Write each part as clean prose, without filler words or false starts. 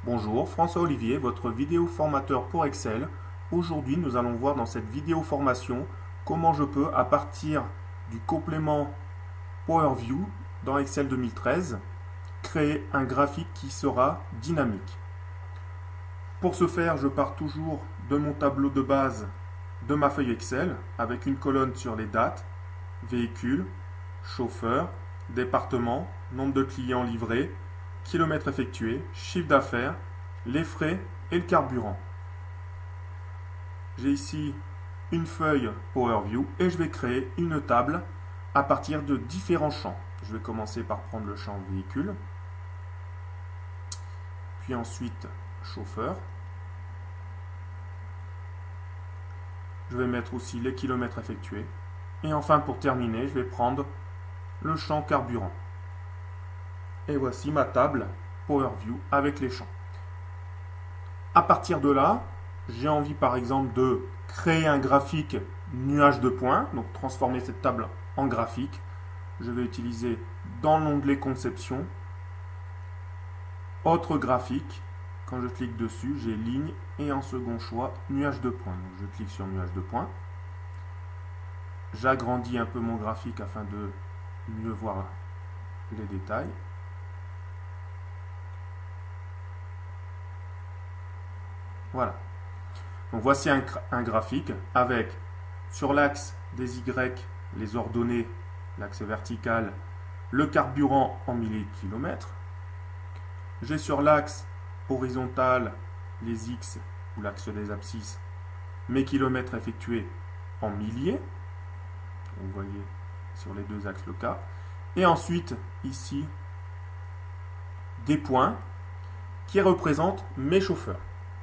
Bonjour, François Olivier, votre vidéo formateur pour Excel. Aujourd'hui, nous allons voir dans cette vidéo formation comment je peux, à partir du complément Power View dans Excel 2013, créer un graphique qui sera dynamique. Pour ce faire, je pars toujours de mon tableau de base de ma feuille Excel avec une colonne sur les dates, véhicules, chauffeur, département, nombre de clients livrés, kilomètres effectués, chiffre d'affaires, les frais et le carburant. J'ai ici une feuille Power View et je vais créer une table à partir de différents champs. Je vais commencer par prendre le champ véhicule, puis ensuite chauffeur. Je vais mettre aussi les kilomètres effectués. Et enfin, pour terminer, je vais prendre le champ carburant. Et voici ma table Power View avec les champs. À partir de là, j'ai envie par exemple de créer un graphique nuage de points, donc transformer cette table en graphique. Je vais utiliser dans l'onglet Conception, Autre graphique. Quand je clique dessus, j'ai ligne et en second choix, nuage de points. Donc je clique sur nuage de points. J'agrandis un peu mon graphique afin de mieux voir les détails. Voilà. Donc voici un graphique avec sur l'axe des Y les ordonnées, l'axe vertical, le carburant en milliers de kilomètres. J'ai sur l'axe horizontal les X ou l'axe des abscisses, mes kilomètres effectués en milliers. Vous voyez sur les deux axes le cas. Et ensuite ici des points qui représentent mes chauffeurs.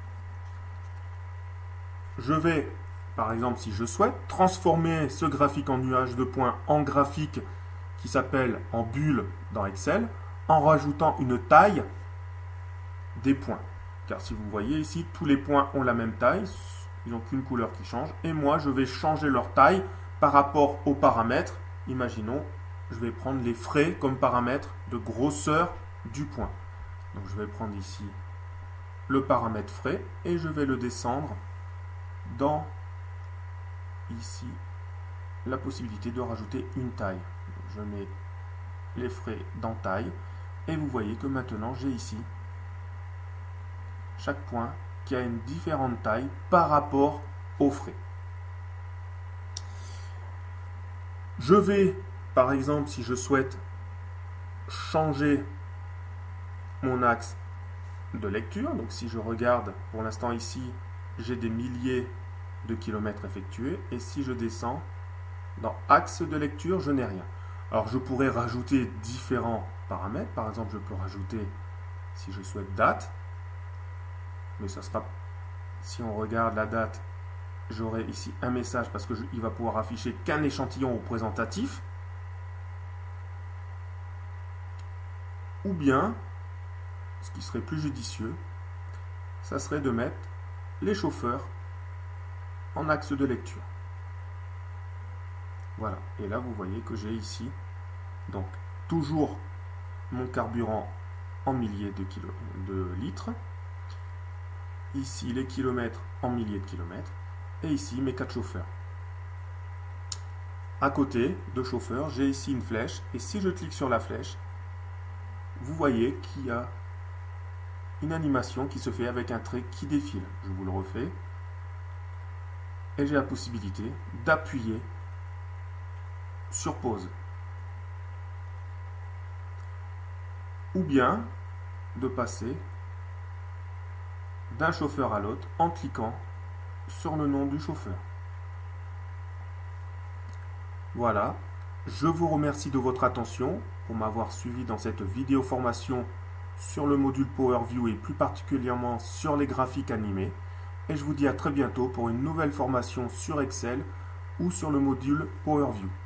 Je vais, par exemple, si je souhaite, transformer ce graphique en nuage de points en graphique qui s'appelle en bulle dans Excel, en rajoutant une taille des points. Car si vous voyez ici, tous les points ont la même taille, ils n'ont qu'une couleur qui change. Et moi, je vais changer leur taille par rapport aux paramètres. Imaginons, je vais prendre les frais comme paramètre de grosseur du point. Donc je vais prendre ici le paramètre frais et je vais le descendre dans ici la possibilité de rajouter une taille. Donc, je mets les frais dans taille et vous voyez que maintenant j'ai ici chaque point qui a une différente taille par rapport aux frais. Je vais par exemple, si je souhaite changer mon axe de lecture, donc si je regarde pour l'instant ici j'ai des milliers de kilomètres effectués et si je descends dans axe de lecture, je n'ai rien. Alors je pourrais rajouter différents paramètres. Par exemple, je peux rajouter, si je souhaite, date. Mais ça sera, si on regarde la date, j'aurai ici un message parce qu'il va pouvoir afficher qu'un échantillon représentatif. Ou bien, ce qui serait plus judicieux, ça serait de mettre les chauffeurs en axe de lecture. Voilà, et là vous voyez que j'ai ici donc toujours mon carburant en milliers de litres, ici les kilomètres en milliers de kilomètres, et ici mes 4 chauffeurs. À côté de chauffeurs, j'ai ici une flèche, et si je clique sur la flèche, vous voyez qu'il y a une animation qui se fait avec un trait qui défile. Je vous le refais. Et j'ai la possibilité d'appuyer sur pause. Ou bien de passer d'un chauffeur à l'autre en cliquant sur le nom du chauffeur. Voilà. Je vous remercie de votre attention pour m'avoir suivi dans cette vidéo formation sur le module Power View et plus particulièrement sur les graphiques animés. Et je vous dis à très bientôt pour une nouvelle formation sur Excel ou sur le module Power View.